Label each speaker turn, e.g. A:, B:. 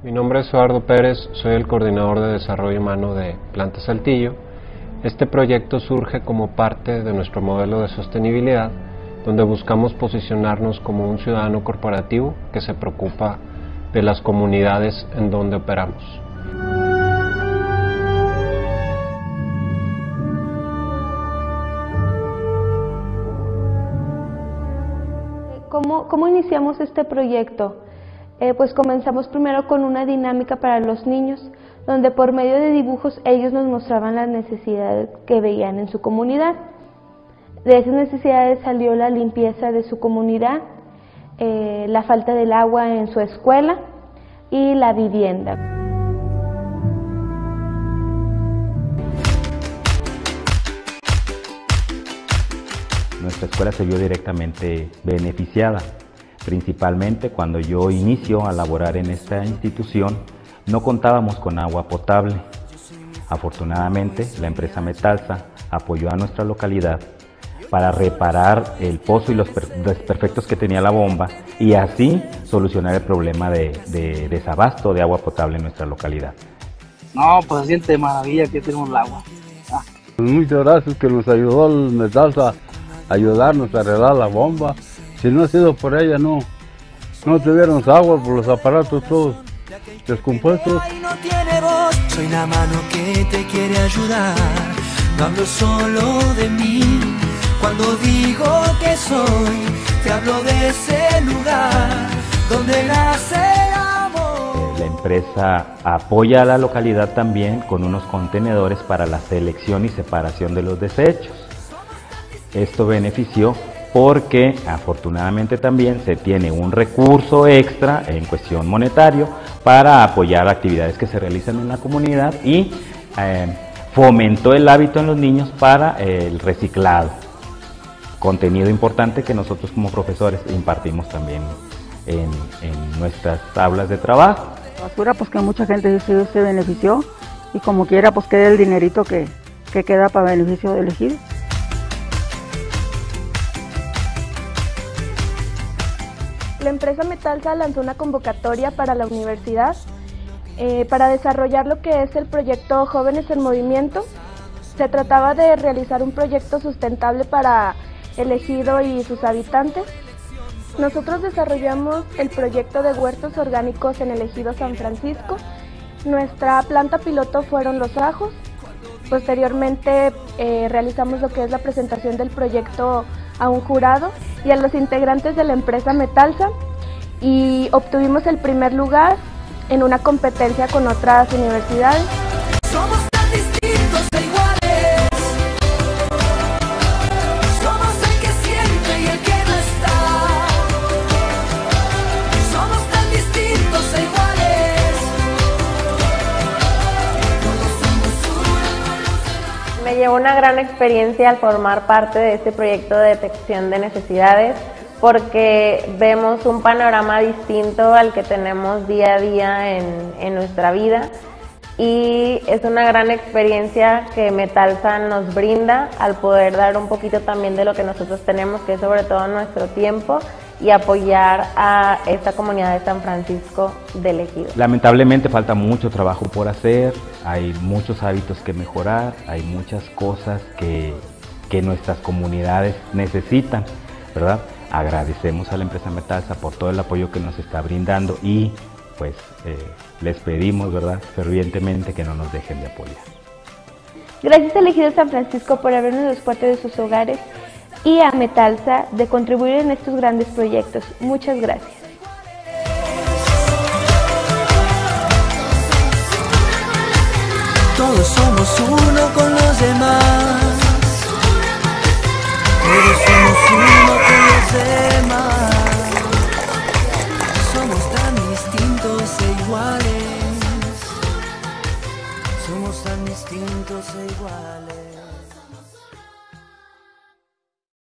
A: Mi nombre es Eduardo Pérez, soy el coordinador de desarrollo humano de Planta Saltillo. Este proyecto surge como parte de nuestro modelo de sostenibilidad, donde buscamos posicionarnos como un ciudadano corporativo que se preocupa de las comunidades en donde operamos.
B: ¿Cómo iniciamos este proyecto? Pues comenzamos primero con una dinámica para los niños, donde por medio de dibujos ellos nos mostraban las necesidades que veían en su comunidad. De esas necesidades salió la limpieza de su comunidad, la falta del agua en su escuela y la vivienda.
C: Nuestra escuela se vio directamente beneficiada, principalmente cuando yo inicio a laborar en esta institución, no contábamos con agua potable. Afortunadamente, la empresa Metalsa apoyó a nuestra localidad para reparar el pozo y los desperfectos que tenía la bomba y así solucionar el problema de desabasto de agua potable en nuestra localidad.
D: No, pues se siente de maravilla que tenemos el agua.
E: Muchas gracias que nos ayudó el Metalsa a ayudarnos a arreglar la bomba. Si no ha sido por ella, no tuviéramos agua por los aparatos todos descompuestos.
F: No tiene voz, soy la mano que te quiere ayudar. No hablo solo de mí, cuando digo que soy, te hablo de ese lugar donde nace el amor.
C: La empresa apoya a la localidad también con unos contenedores para la selección y separación de los desechos. Esto benefició porque afortunadamente también se tiene un recurso extra en cuestión monetario para apoyar actividades que se realizan en la comunidad y fomentó el hábito en los niños para el reciclado, contenido importante que nosotros como profesores impartimos también en nuestras aulas de trabajo.
G: La basura, pues que mucha gente se benefició y como quiera pues queda el dinerito que queda para beneficio del ejido.
B: La empresa Metalsa lanzó una convocatoria para la universidad para desarrollar lo que es el proyecto Jóvenes en Movimiento. Se trataba de realizar un proyecto sustentable para el ejido y sus habitantes. Nosotros desarrollamos el proyecto de huertos orgánicos en el ejido San Francisco. Nuestra planta piloto fueron los ajos. Posteriormente realizamos lo que es la presentación del proyecto a un jurado y a los integrantes de la empresa Metalsa y obtuvimos el primer lugar en una competencia con otras universidades.
F: Somos tan distintos e iguales, somos el que siente y el que no está, somos tan distintos e iguales, todos somos uno.
H: Me llevó una gran experiencia al formar parte de este proyecto de detección de necesidades, porque vemos un panorama distinto al que tenemos día a día en nuestra vida, y es una gran experiencia que Metalsa nos brinda al poder dar un poquito también de lo que nosotros tenemos, que es sobre todo nuestro tiempo, y apoyar a esta comunidad de San Francisco del Ejido.
C: Lamentablemente falta mucho trabajo por hacer, hay muchos hábitos que mejorar, hay muchas cosas que nuestras comunidades necesitan, ¿verdad? Agradecemos a la empresa Metalsa por todo el apoyo que nos está brindando y pues les pedimos, ¿verdad?, fervientemente que no nos dejen de apoyar.
B: Gracias al Ejido San Francisco por abrirnos las puertas de sus hogares y a Metalsa de contribuir en estos grandes proyectos. Muchas gracias.